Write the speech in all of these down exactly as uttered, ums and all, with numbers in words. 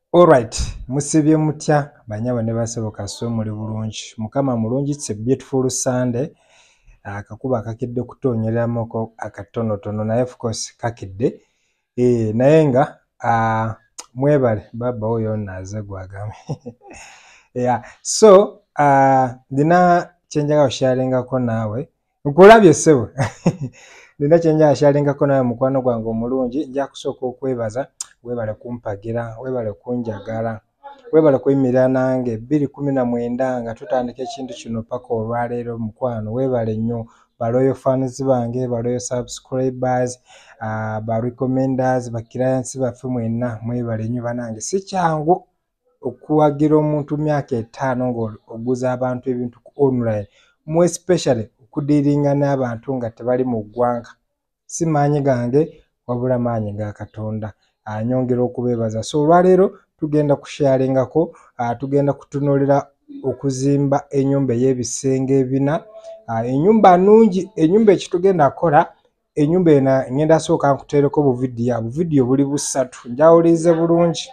Alright, musibye mutya banyawe ne basoboka so muri bulungi. Mukama mulungi, it's a beautiful Sunday. Akakuba kakidde kutonyeramoko akatonotono naye of course kakidde. Eh naye nga ah mwebale baba oyo naze gwagame. Yeah. So ah dina chenjaga osharinga ko nawe. Nkulabye sebo. Dina chenjaga osharinga ko nawe mukwano gwange omulungi nja kusooka okwebaza. Webale kumpagira, webale kunjagala, webale kuyimirira nange bbiri kumi na mwenda nga tutandika ekintu kino paka olwaleero mukwano. Webale nnyo baloyo fans bange, baloyo subscribers, uh, ba recommenders, ba clients baffe mwenna mwebale nnyo banange. Si kyangu okuwagira omuntu myaka etaano ng'oguza abantu ebintu ku online, mu especially okudiringa n'abantu nga tebali mu ggwanga. Si maanyi gange wabula maanyi ga Katonda. Anyongera okubebaza. So olwaleero tugenda kusharingako, uh, tugenda kutunulira okuzimba ennyumba y'ebisenge ebina. Uh, ennyumba nnungi, ennyumba ekitugenda kola, ennyumba ena ngenda sooka nkuteereko bu video, bu video buli busatu. Njawulize bulungi.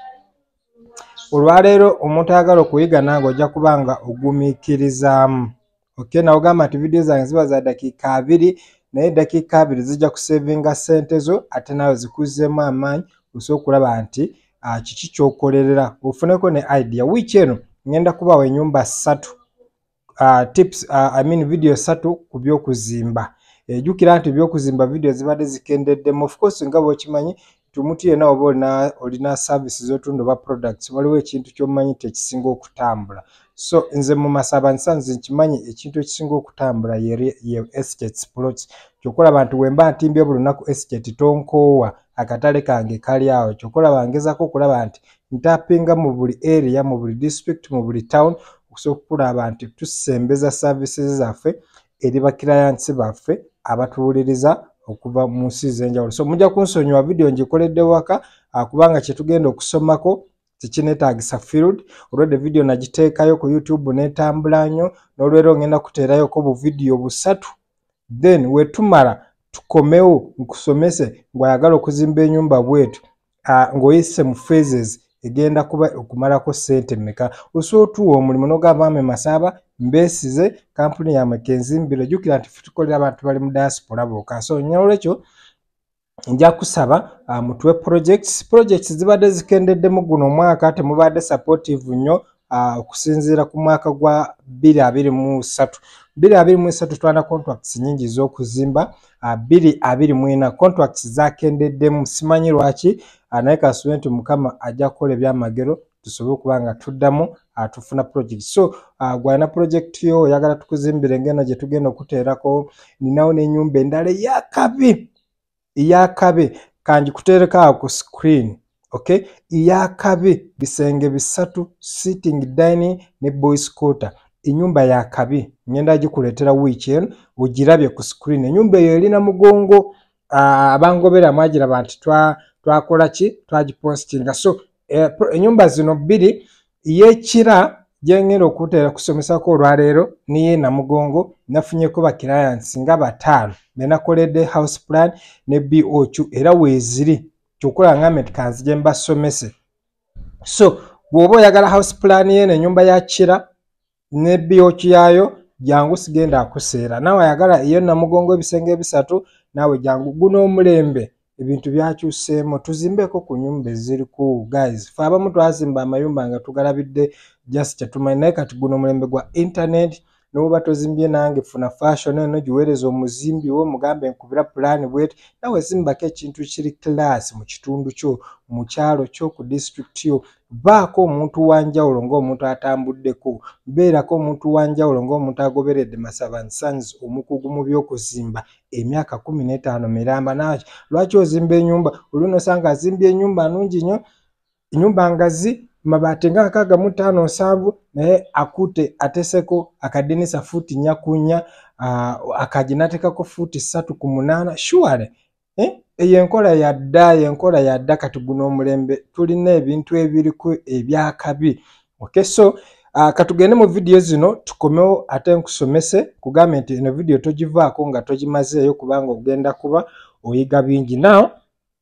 Olwaleero omuntu ayagala okuyiga nange ojja kubanga ogumiikirizaamu. Okay, na ogamba nti video zange ziba za dakiika abiri, naye dakiika abiri zijja kusevinga sente zo ate nawe zikuzzemu amaanyi. Osobola okulaba nti uh, kiki kyokolerera ofuneko ne idea. Wiki eno ngenda kubawa ennyumba ssatu, uh, tips uh, I mean video ssatu ku by'okuzimba. Ejjukira nti by'okuzimba video zibadde zikendeddemu. Of course nga bw'okimanyi omuntu yenna oba olina olina services z'otunda oba products waliwo ekintu ky'omanyi tekisinga okutambula. So nze mu Masabanisa nze nkimanyi ekintu ekisinga okutambula ye, ye estates plots. Kyokola bantu wemba ntimbye buli lunaku estate tonkoowa akatale kange kali awo. Kyokola bangezako okulaba nti ntapinga mu buli area, mu buli district, mu buli town okusobola okulaba nti tusembeza services zaffe eri ba clients baffe abatuwuliriza okuva mu nsi z'enjawulo. So mujja kunsonyiwa video ngikoledde waka kubanga kye tugenda okusomako tekinetaagisa field. Olwedde video nagiteekayo ku YouTube netambula nnyo, n'olwero ngenda kuteerayoko bu video busatu. Then wetumala tukomewo nkusomese ng'oyagala okuzimba ennyumba bwetu, uh, ng'oyise mu phases egenda kuba okumalako ssente mmeka. Osobola otuwa omulimu n'ogamba ame Masaba mbeesize kampuni yammwe kenzimbire. Jjukira nti tukolera abantu bali mu diaspora bokka. So nyolwekyo nja kusaba uh, mutuwe projects. Projects zibadde zikendeddemu guno omwaka temubadde supportive nnyo uh, okusinziira ku mwaka gwa bbiri abiri mu ssatu. bbiri abiri mu ssatu twana contracts nyingi z'okuzimba, uh, bbiri abiri mu ena contracts zakendeddemu. Simanyi lwaki, uh, naye kasubire nti Mukama ajja kukola ebyamagero tusobole okuba nga tuddamu uh, tufuna project. So uh, gwalina project yo oyagala tukuzimbire ngeno gye tugenda okuteerako, ninawo n'ennyumba endala eyakabi eyakabi kanjikuteereko awo ku screen. Okay, eyakabi bisenge bisatu, sitting dining ne boys quarter. Ennyumba ya kabi ngenda gikuleetera wiki eno ogirabye ku screen. Ennyumba eyo erina mugongo, uh, abangobera mwagiraba nti twakola ki twagipostinga. So ennyumba zino bbiri y'ekira gyengenda okuteera kusomesako olwaleero niye na mugongo nafunyeko ba clients nga bataano benakoledde house plan ne B O Q era weeziri kyokola ngambe kanzije mbasomese. So bw'oba oyagala house plan ye n'ennyumba ya kira ne B O Q yayo jangu sigenda akuseera. Nawe ayagala iyo na mugongo ebisenge ebisatu nawe jangu guno omulembe ebintu byakyuseemu tuzimbeko ku nnyumba eziri ku guys. Fe abamu twazimba amayumba nga tugalabidde just kyetumanyi, naye kati guno omulembe gwa internet n'oba tozimbye nange funa fashion eno giweereza omuzimbi wo mugambe nkubira plan bwet nawe zimbako ekintu kiri class mu kitundu kyo, mu kyalo kyo, ku district yo. Baako omuntu wanjawulo ng'omuntu atambuddeko, beerako omuntu wanjawulo ng'omuntu agoberedde Masaba and Sons omukugu mu by'okuzimba emyaka kumi n'etaano miramba. Naki lwaki ozimba ennyumba oluno osanga azimbye ennyumba nnungi nnyo, ennyumba ngazi mabaati nga nkaaga mu ttaano nsanvu naye akute ateseko akadinisa fuuti nnya ku nnya, uh, akaginatekako fuuti ssatu ku munaana. Surely eh? Eyo enkola yadda, yenkola yadda. Kati guno omulembe tulina ebintu ebiriku ebyakabi. Okay, so uh, katugende mu video zino tukomewo ate nkusomese kugambe nti eno video togivaako nga togimazeeyo kubanga ogenda kuba oyiga bingi. Now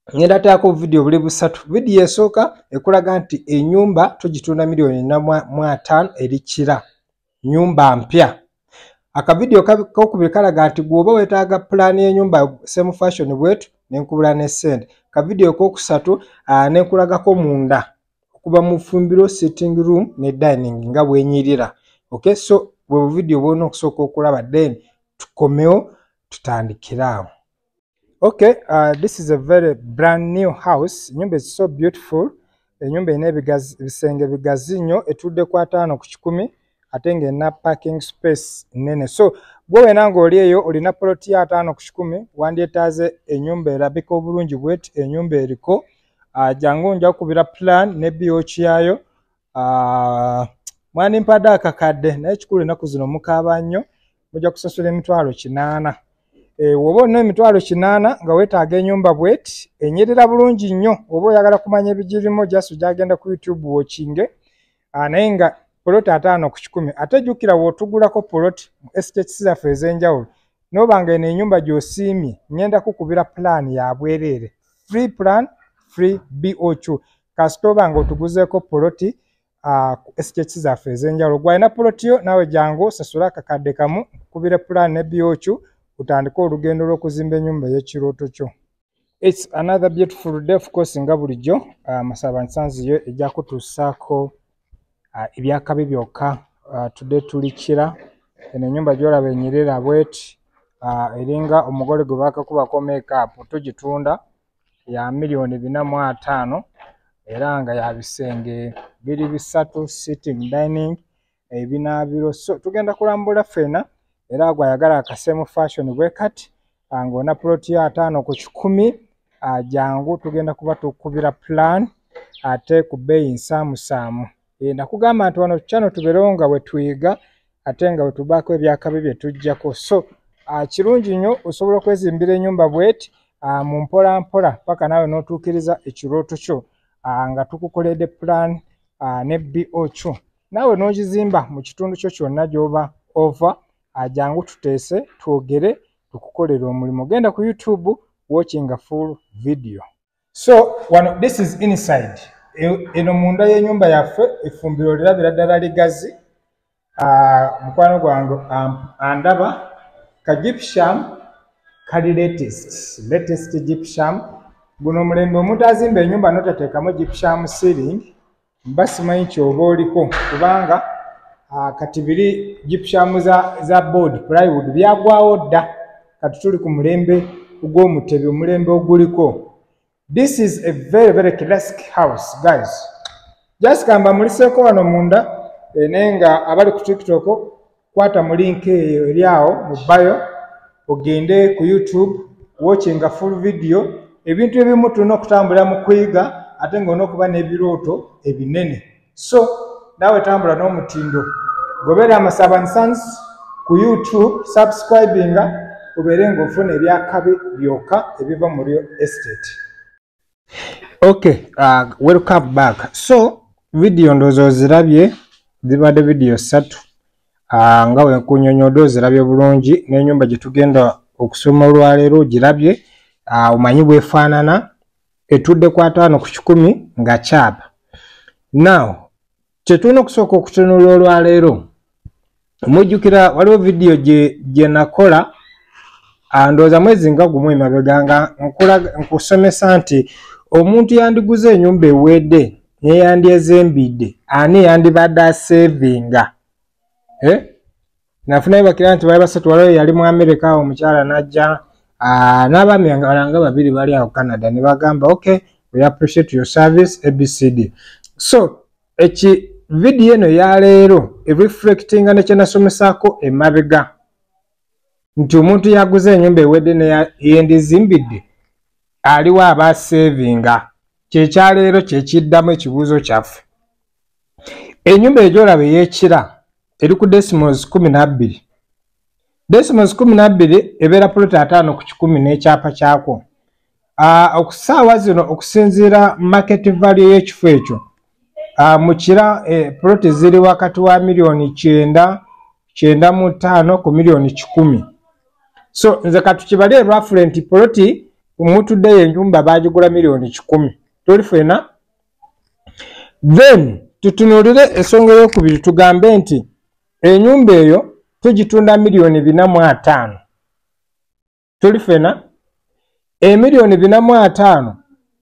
ngenda taako video buli busatu. Video esooka ekulaga nti ennyumba tugitunda miliyoni na mu ataano eri kira. Nyumba mpya. Akavidio kokubiri kalaga nti gwoba wetaaga plan y'ennyumba same fashion bwetu nenkubula ne sente. Kavidio kokusatu uh, nenkulagako munda okuba mu fumbiro sitting room ne dining nga bwenyirira. Okay, so bwe video bwona okusooka okulaba then tukomeo tutandikirawo. Okay, uh, this is a very brand new house. Nyumba is so beautiful. Enyumba ine bigazi bisenge bigazi nnyo etudde kwa ataano ku kikumi ate ng'erina parking space nene. So gwe wena ng'oli eyo olina plot ya ataano ku kikumi wandyetaaze ennyumba erabika obulungi bweti ennyumba eriko uh, jangu nja kukubira plan ne B O C yayo. Uh, mwandimpadde akakadde naye kikulu ennaku zino mukaaba nnyo mujja kusasula emitwalo kinaana. E, woba olina emitwalo kinaana nga weetaaga ennyumba bweti enyirira bulungi nnyo oba oyagala kumanya ebigirimu jasu gyagenda ku YouTube watchinge uh, naye nga poloti ataano ku kikumi ate jjukira w'otugulako poloti mu estates zaffe ez'enjawulo n'oba nga eno ennyumba gy'osiimye ngenda kukubira plan ya bwereere free plan free B O C kasita oba nga otuguzeeko poloti uh, ku estates zaffe ez'enjawulo gwalina poloti yo naawe jangu osasula akakadde kamu kukubira plan ne B O C utandika olugendo lw'okuzimba ennyumba y'ekirooto kyo. It's another beautiful day of course nga bulijjo uh, Masaba Nsanziyo ejja kutuusaako uh, ebyakabi byokka uh, today tulikira eno ennyumba gy'olaba enyirira bweti uh, eringa omugole gwe baakakubako make-up tugitunda ya miliyoni bina mu ataano era nga ya bisenge biri bisatu sitting dining ebinaabiro. So tugenda kulambula ffena era gwayagala akasemu fashion bwe kati ng'ona ploti ya ataano ku kikumi uh, jangu tugenda kuba tukubira plan ate ku bbeeyi nsaamusaamu. E, nakugamba nti wano channel tubeerewo nga bwe tuyiga ate nga bwe tubaako ebyakabi bye tujjako. So uh, kirungi nnyo osobola okwezimbira ennyumba bweti uh, mu mpola mpola paka naawe n'otuukiriza ekirooto kyo uh, nga tukukoledde plan uh, ne B O C naawe n'ogizimba mu kitundu kyo kyonna gy'oba over. Ajangu tuteese twogere tukukolera omulimu. Genda ku YouTube watching a full video. So one, this is inside. Eno munda y'ennyumba yaffe effumbiro lirabira ddala ligazi. Uh, mukwano gwange um, andaba ka gypsum kali latest latest gypsum. Guno omulembe omuntu azimba ennyumba n'otateekamu gypsum ceiling mba simanyi kyoba oliko kubanga Uh, kati biri gypsum za, za board plywood byagwawo dda kati tuli ku mulembe ogw'omutebe omulembe oguliko. This is a very very classic house guys. Just kamba muliseeko wano munda e, naye nga abali ku TikTok kwata mu link eyo eryawo mu bio ogende ku YouTube watching a full video. Ebintu ebimu tulina okutambula mu kuyiga ate ng'onookuba n'ebirooto ebinene. So nawe tambula n'omutindo goberera Masaba Nsans ku YouTube subscribinga obeere ng'ofuna ebyakabi byokka ebiva mu real estate. Okay, uh, welcome back. So video ndowooza ozirabye zibadde video ssatu uh, nga wenkunyonyodde ozirabye bulungi n'ennyumba gye tugenda okusoma olwaleero ogirabye uh, omanyi bwefaanana etudde ku ataano ku kikumi nga kyapa. Now kyetulina okusooka okutunula olwaleero mujjukira waliwo video gye gye nakola ndowooza mwezi nga gumu emabega nga nkusomesa nti omuntu yandiguze ennyumba ewedde neyandyezimbidde ani yandibadde asevinga. Eh? Nafunayo bakira nti bali basatu waliwo yali mu America omukyala najja n'abaami nga babiri bali awo Canada ne bagamba okay we appreciate your service A B C D. So eki video eno ya leero reflectinga ne kyenasomesaako emabega nti omuntu yaguze ennyumba ewedde ne yendizimbidde aliwo aba savinga. Kyekyaleero kyekiddamu ekibuuzo kyaffe. Ennyumba egyolaba ey'ekira eri ku decimals kumi na bbiri. Decimals kumi na bbiri ebeera poloti ataano ku kikumi n'ekyapa kyako. Uh, okusaawa zino okusinziira market value y'ekifo ekyo uh, mukira eh, poloti ziri wakati wa miliyoni kyenda kyenda mu ttaano ku miliyoni kikumi. So nze katukibale roughly nti poloti mutuddeyo ennyumba baagigula miliyoni kikumi tuli ffena. Then tutunuulire ensonga ey'okubiri tugambe nti ennyumba eyo tugitunda miliyoni bina mu ataano tuli ffena. Emiliyoni bina mu ataano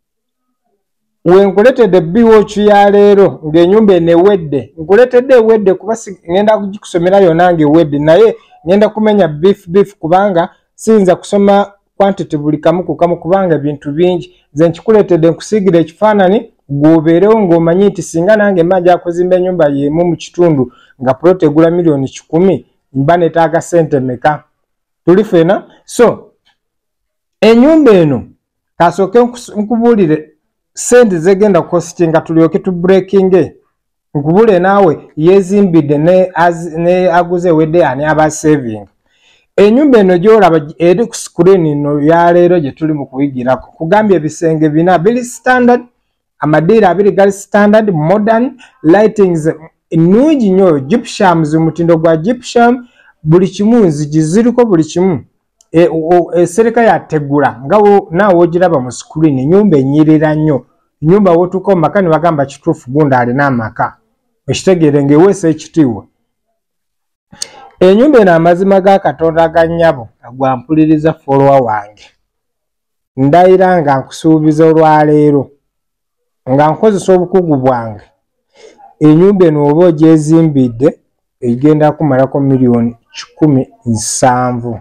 wenkuletedde biwooki ya leero ng'ennyumba eno ewedde, nkuletedde ewedde kuba ngenda kugikusomera yonna ng'ewedde, naye ngenda kumenya beef beef kubanga siyinza kusoma quantity buli kamu ku kamu kubanga bintu bingi. Nze nkikuletedde nkusiigira ekifaananyi gw'obeerewo ng'omanyi nti singa nange manja kuzimba ennyumba y'emu mu kitundu nga puloti egula miliyoni kikumi mba neetaaga ssente meka tuli ffena. So ennyumba eno kasooke nkubuulire sente zegenda kukostinga tulyoke tu breakinge nkubule naawe yezimbidde ne, ne aguze wedde ani aba saving. Ennyumba eno gy'olaba eri ku screen ino ya leero gye tuli mu kuyigirako kugambye ebisenge bina biri standard, amadiira abiri gali standard, modern lightings ennungi nnyo, gypsums mutindo gwa gypsum, buli kimu nzigi ziriko buli kimu. Esereka e, yategula nga naawe ogiraba mu screen. Ennyumba enyirira nnyo, ennyumba wotuuka mu maka ne bagamba kituufu gunda alina amaka, ekitegeere ng'eweesa ekitiibwa. Ennyumba eno amazima ga Katonda aga nnyabo agwampuliriza follower wange, ndayira nga nkusuubiza olwaleero nga nkozesa obukugu bwange, ennyumba eno oba ogyezimbidde egenda kumalako miliyoni kikumi nsanvu.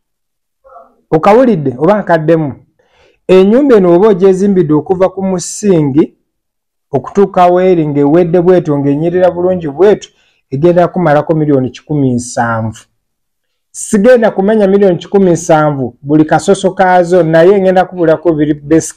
Okawulidde oba nkaddemu? Ennyumba eno oba ogyezimbidde okuva ku musingi okutuuka weeri ng'ewedde bwetu ng'enyirira bulungi bwetu egenda kumalako miliyoni kikumi nsanvu. Sigenda kumenya miliyoni kikumi nsanvu buli kasoso kaazo, naye ngenda kubulako biri basic.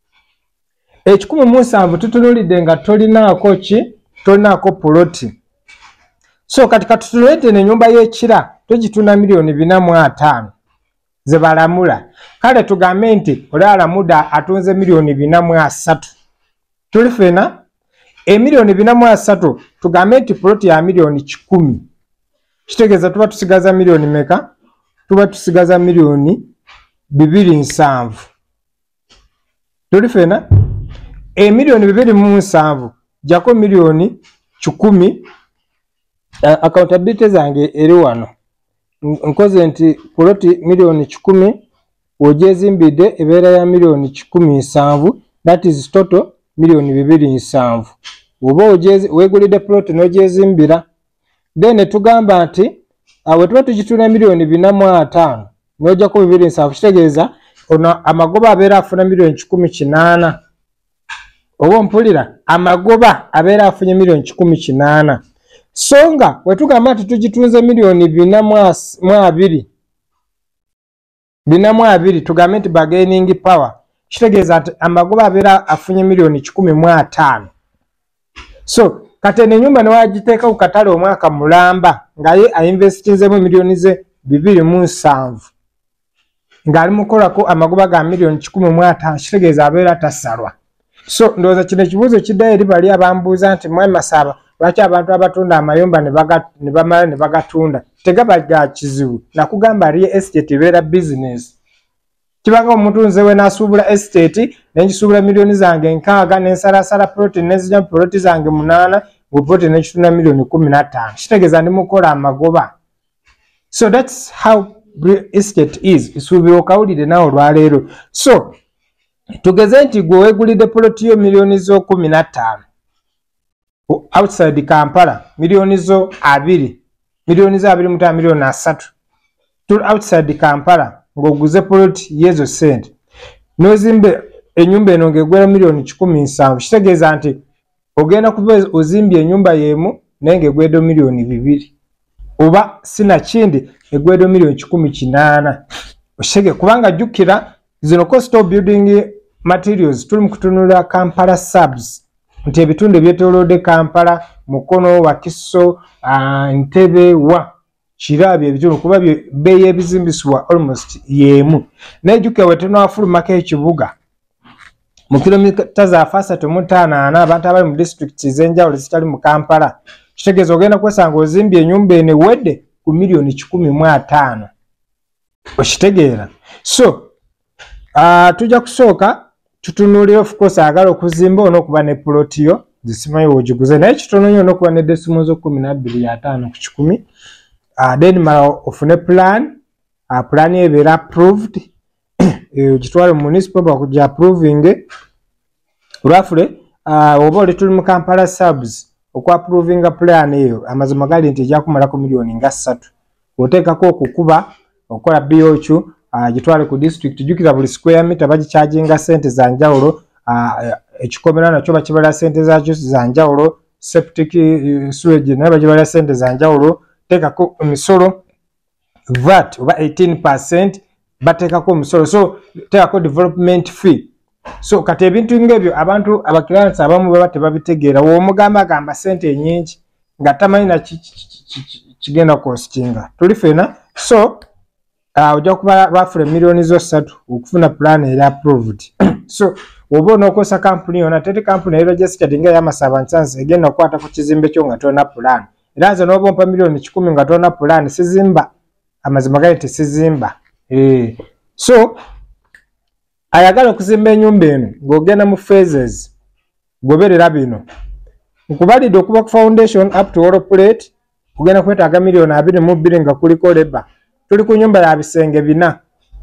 Ekikumi mu nsanvu tutunulidde nga tolinaako ki? Tolinaako puloti. So kati katutunulidde n'ennyumba y'ekira tugitunda miliyoni bina mu ataano ze balamula. Kale tugambe nti oli alamuda atunze miliyoni bina mu asatu tuli ffena. Emiliyoni bina mu asatu tugambe nti puloti ya miliyoni kikumi, kitegeeza tuba tusigaza miliyoni meka? Tuba tusigaza miliyoni bibiri nsanvu tuli ffena. Emiliyoni bibiri mu nsanvu jako miliyoni kikumi. Uh, accountability zange eri wano nkoze nti puloti miliyoni kikumi wogyezimbidde ebeera ya miliyoni kikumi nsanvu, that is total miliyoni bibiri nsanvu. Oba weegulidde puloti n'ogyezimbira, then tugamba nti awe tuba tugitunda miliyoni bina mu ataano n'ojjako bibiri nsanvu, kitegeeza ono amagoba abeera afuna miliyoni kikumi kinaana. Oba mpulira, amagoba abeera afunye miliyoni kikumi kinaana. So nga wetugamba nti tugitunze miliyoni bina mu abiri bina mu abiri tugambe nti bargaining power, kitegeeza nti amagoba abeera afunye miliyoni kikumi mu ataano. So kati ennyumba ne wagiteeka ku katale omwaka mulamba nga ye ainvestinzemu miliyoni ze bibiri mu nsanvu ng'ali mukolako amagoba ga miliyoni kikumi mu ataano, kitegeeza abeera tasalwa. So ndowooza kino ekibuuzo kiddayo eri bali abambuuza nti Mwami Masaba lwaki abantu abatunda amayumba ne bamala ne bagatunda tegaba ga kizibu. Nakugamba real estate ebeera business. Kibanga omuntu nze we naasuubula estate nenjisuubula miliyoni zange nkaaga nensalasala puloti nezija puloti zange munaana bwe puloti nekitunda miliyoni kumi na ttaano, kitegeeza ndi mukola amagoba. So that's how real estate is. Isuubira okawulire naawe olwaleero. So tugeze nti gwe weegulidde puloti yo miliyoni zo kumi na ttaano outside Kampala, miliyoni zo abiri miliyoni zo abiri mu ttaano miliyoni asatu tuli outside Kampala ng'oguze puloti yezo sente n'ozimbe ennyumba eno ng'egwera miliyoni kikumi nsanvu, kitegeeza nti ogenda kuba ozimbye ennyumba y'emu naye ng'egwedde miliyoni bibiri oba sinakindi egwedde miliyoni kikumi kinaana. Oshege kubanga jjukira zino cost of building materials tuli mu kutunula Kampala subs nti ebitundu ebyetoolodde Kampala, Mukono, Wakiso, uh, Ntebe wa Kirabi ebitundu kuba bbeeyi ebizimbisibwa almost y'emu. Nejjukira wetunaafulumako ekibuga mu kilomita za asatu mu ttaano ana abantu abali mu district ez'enjawulo zitali mu Kampala, kitegeeza ogenda kwesanga ozimbye ennyumba eno ewedde ku miliyoni kikumi mu ataano. Okitegeera? So Uh, tujja kusooka tutunuulira of course agala okuzimba ono okuba ne plotio zisimayi wogiguze naye kitono nnyo n'okuba ne decimal zo kumi na bbiri ataano ku kikumi. Uh, then mala ofune plan uh, plan ebeera approved ogitwale mu municipal bakujja approving olwafule uh, oba oli tuli mu Kampala subs okwaprovinga plan eyo amazima gali nti ejja kumalako miliyoni nga ssatu oteekako okukuba okukola B O Q uh, gitwale ku district jukira buli square meter bagicharginga sente za njawulo uh, ekikomera nakyo bakibala sente zakyo za njawulo septic uh, sewage naye bagibala sente za njawulo teekako emisolo V A T oba eighteen percent bateekako omusolo so teekako development fee. So kati ebintu ng'ebyo abantu abakiransi abamu baba tebabitegeera w'omugamba agamba sente ennyingi nga tamanyi na kigenda kostinga tuli fena so uh, ojja kuba bafuna miliyoni zo ssatu okufuna plan era approved. So oba onookosa kampuni yona tete kampuni era registered nga yamasaba nsansi egenda okukwata ku kizimbe kyo nga tolina plan era nze n'oba ompa miliyoni kikumi nga tolina plan sizimba amazima gali tesizimba. Eh, so ayagala okuzimba ennyumba eno ng'ogenda mu phases goberera bino nkubalidde okuba ku foundation up to wall plate kugenda kwetaaga miliyoni abiri mu bbiri nga kuliko leba tuli ku nyumba ya bisenge bina.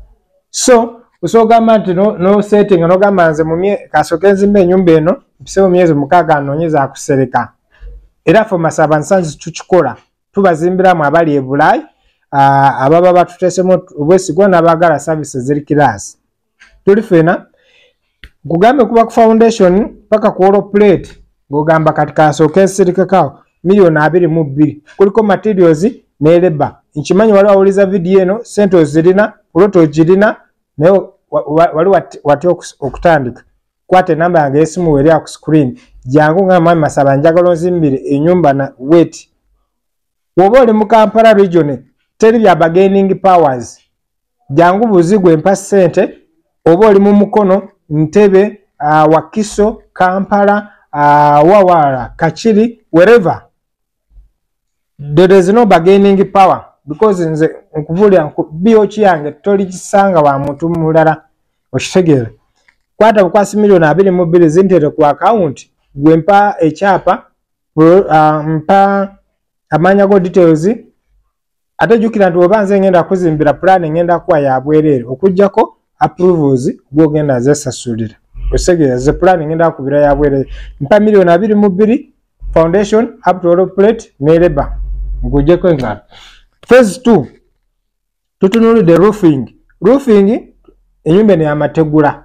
So osogamba nti no, no setting n'ogamba nze mu kasooke nzimba ennyumba eno mpisewo myezi mukaaga anoonyeza akusereka era ffe masaba nsanzi tukikola tubazimbiramu abali e Bulayi uh, ababa batuteesemu obwesigwa n'abaagala services ziri kiraasi tuli fena kugambe kuba ku foundation paka ku wall plate ngogamba kati kasooke nsirikekao miliyoni abiri mu bbiri kuliko materials ne labor nkimanyi wali wawuliza video eno sente ozirina ploto ogirina naye wali wati okutandika kwata enamba yange y'essimu weeri ku screen jangu nga mwami masaba njagala onzimbire ennyumba na wet woba oli mu Kampala region teri bya bargaining powers jangu buzigwe empa ssente oba oli mu Mukono Ntebe uh, Wakiso Kampala uh, Wawala Kachiri wherever there is no bargaining power because nze nkubulya B O Q yange tolikisanga wa muntu mulala okitegeera kwata bukwasi miliyoni abiri mu bbiri zintere ku account gwempa ekyapa uh, mpa amanya go details ate jukira nti oba nze ngenda kuzimbira plan ngenda kuwa ya bwerere okujjako approvals gwogenda zesasulira osegeera ze plan ngenda kubira ya bwerere mpa miliyoni abiri mu bbiri foundation up to wall plate ne labor ngujjeko engalo. Phase two tutunulidde roofing roofing enyumba ne yamategula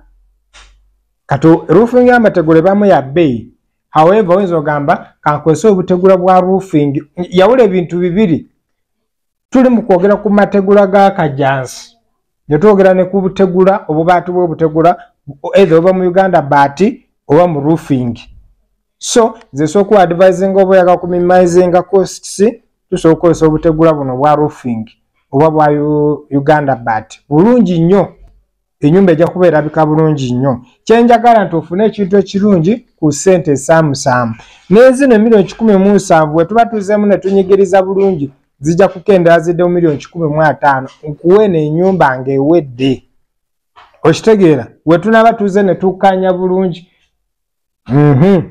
kato roofing y'amategula ebamu ya bbeeyi however oyinza ogamba kankwese obutegula bwa roofing yawula ebintu bibiri tuli mu kwogera ku mategula ga kajansi ne twogera ne ku butegula obubaati bw'obutegula either oba mu Uganda baati oba mu roofing. So nze sooka advising oba oyaga ku minimizinga costs tusobola okukozesa obutegula buno bwa roofing oba bwa Uganda baati bulungi nnyo ennyumba ejja kuba erabika bulungi nnyo kyenjagala nti ofune ekintu ekirungi ku ssente esaamusaamu n'ezino miliyoni kikumi mu nsanvu we tuba tuzeemu ne tunyigiriza bulungi zijja kukendera zidde mu miliyoni kikumi mu ataano nkuwe n'ennyumba ng'ewedde okitegeera we tunaba tuze ne tukkaanya bulungi. mm-hmm.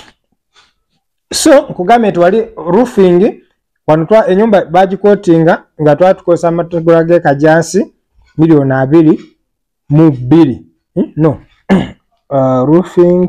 So nkugambye nti wali roofing wano twa ennyumba bagikootinga nga twatukozesa amategula g'ekajansi miliyoni abiri mu bbiri hmm? no uh, roofing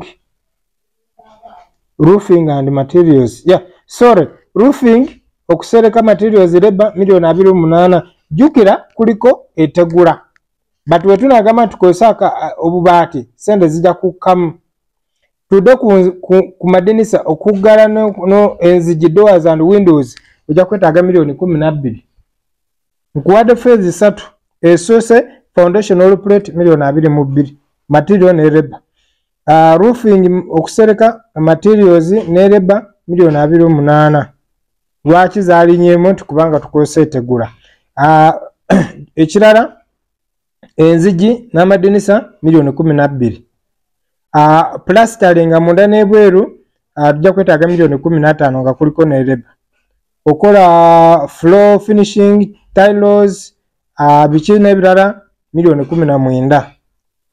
roofing and materials yeah sorry roofing okusereka materials labor miliyoni abiri mu munaana jukira kuliko etegula but we tunagamba tukozesa obubaati sente zijja kukkamu tudde ku, ku, ku madinisa okuggala no, no enzigi doors and windows ojja kwetaaga miliyoni kumi na bbiri nkuwadde phase ssatu esoose foundation wall plate miliyoni abiri mu bbiri material ne labor uh, roofing okusereka materials ne labor miliyoni abiri mu munaana lwaki zaalinyeemu nti kubanga tukozesa etegula uh, ekirala enzigi n'amadinisa miliyoni kumi na bbiri uh, plastering munda n'ebweru uh, tujja kwetaaga miliyoni kumi na ttaano nga kuliko ne labor okola floor finishing tiles uh, biki n'ebirala miliyoni kumi na mwenda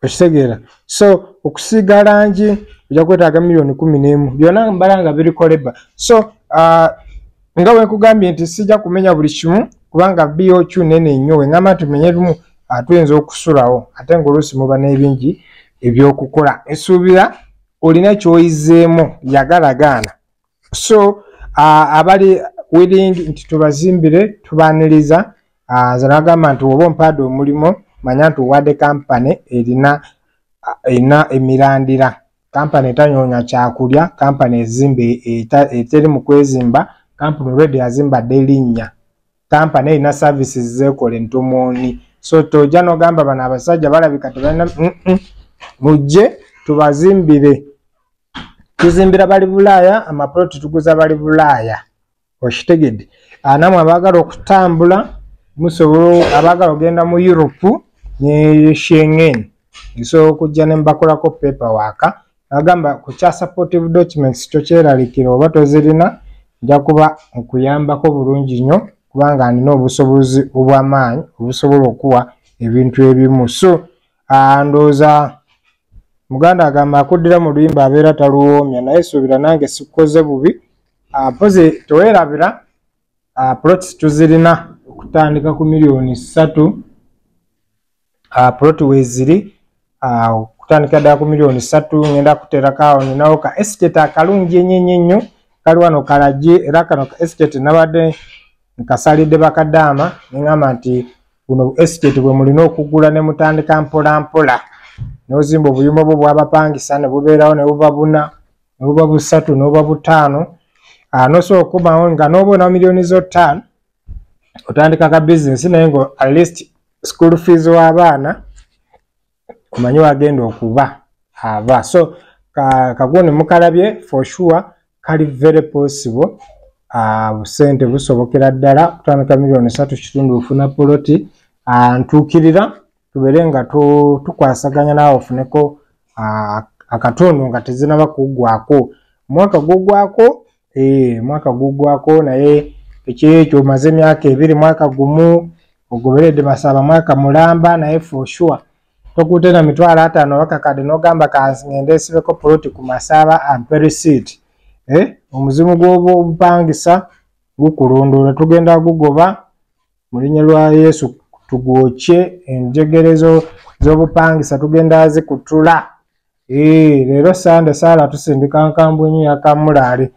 okitegeera. So okusiiga langi ojja kwetaaga miliyoni kumi n'emu byonna mbala nga biriko leba. So uh, nga bwe nkugambye nti sijja kumenya buli kimu kubanga B O Q nene nnyo wengamba tumenye lumu tuyinza okusulawo ate ng'oluusi muba n'ebingi ebyokukola. Nsuubira olina kyoyizeemu yagalagaana. So uh, abali willing nti tubazimbire tubaaniriza uh, zanagamba nti oba ompadde omulimu manya nti owadde kampani erina erina emirandira. Kampani etanyoonya kyakulya, kampani ezimbe eteri mu kwezimba, kampani already yazimbadde erinnya, kampani erina services zeekola entomooni. So tojja n'ogamba bano abasajja balabika tebalina mm -mm. Mujje tubazimbire. Tuzimbira bali Bulaaya, amaploti tuguza bali Bulaaya. Okitegedde. Namwe abaagala okutambula musobola abaagala ogenda mu Europe ne Schengen. Iso okujja ne mbakolako paperwork. Agamba ku kya supportive documents tokyeralikira oba tozirina nja kuba nkuyambako bulungi nnyo kubanga nina obusobozi obw'amaanyi obusobola okuwa ebintu ebimu. So ndowooza muganda agamba akuddira mu luyimba abeera taluwoomya naye suubira nange sikukoze bubi. Mpozi teweerabira plots tuzirina okutandika ku miliyoni ssatu. Ploti weeziri okutandika ddala ku miliyoni ssatu ngenda kuteerako ninawo ka estate akalungi ennyo ennyo kali wano Kalagye era kano ka estate nabadde nkasalidde bakadaama neŋŋamba nti buno estate bwe mulina okugula ne mutandika mpola mpola n'ozimba obuyumba bwo bw'abapangisa ne bubeerawo ne buba buna ne buba busatu ne buba butaano n'osobola okubawo nga n'oboona miliyoni zo ttaano otandika ka bizinesi naye nga at least school fees w'abaana omanyi wagenda okuba ava. So kaguuni mukalabye for sure kali very possible busente busobokera ddala kutandika miliyoni ssatu kitundu ofuna poloti ntuukirira tubeere nga tukwasaganya naawe ofuneko akatundu nga tezinaba kuggwako. Mwaka guggwako mwaka guggwako naye ekyo omaze emyaka ebiri mwaka gumu ogoberedde Masaba mwaka mulamba naye for sure tokutte na mitwalo ataano bakakadde n'ogamba ngende esibeko poloti ku Masaba amperesid. Eh, omuzimu gw'obupangisa gukulondoola tugenda gugoba mu linnya lwa Yesu tugwokye enjegere z'obupangisa tugenda zikutula. Eh, leero Sande Saala tusindika nkambwe nnyo yakamulaale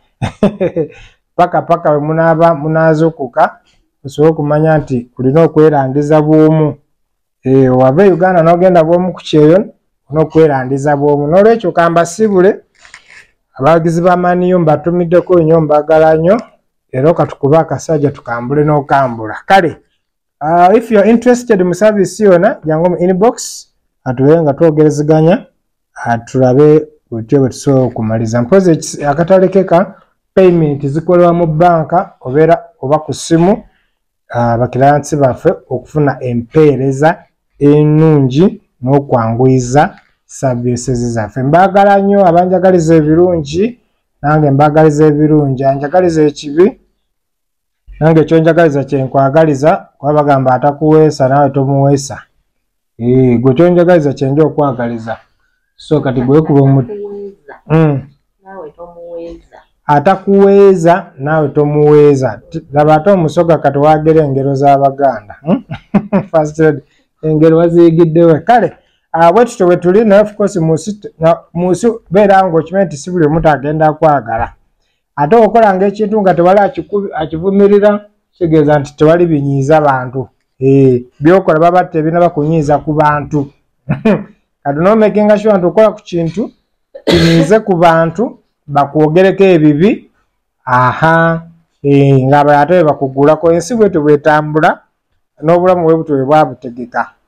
paka paka we munaaba munaazukuka osobola okumanya nti kulina okwerandiza bw'omu. Eh, wava Uganda n'ogenda bw'omu ku kyeyo n'okwerandiza bw'omu. N'olwekyo kambasibule abawagizi b'amaanyi mbatumiddeko nnyo mbagala nnyo era katukuba akasajja tukambule n'okambula. Kale uh, if you are interested mu service yona jangu mu inbox atubeere nga twogerezeganya tulabe bwetyo bwe tusobola okumaliza. Mpozi akatalekeka payment zikolebwa mu banka obeera oba ku ssimu abakiransi baffe okufuna empeereza ennungi n'okwanguyiza services zaffe. Mbagala nnyo abanjagaliza ebirungi nange mbagaliza ebirungi, anjagaliza ekibi nange ekyonjagaliza kyenkwagaliza kuba bagamba atakuweesa naawe tomuweesa. Eh, gwe kyonjagaliza kyenja okwagaliza. So kati gwekuba omuti naawe tomuweesa. Atakuweeza naawe tomuweeza. Laba ate omusoga kati waagera engero z'Abaganda. First aid engero waziigiddewe. Kale bwetutyo bwe tuli naye of course munsi beera ng'okimanyi nti si buli omuntu agenda kwagala. Ate okola ng'ekintu nga tewali akivumirira kitegeeza nti tewali binyiiza bantu. Byokola baba tebinaba kunyiiza ku bantu. Kati n'omakinga sure nti okola ku kintu kinyiize ku bantu bakwogereko ebibi aha ng'abalala ate bakugulako. Ensi bwetyo bwetambula n'obulamu bwe butyo bwe bwabutegeka.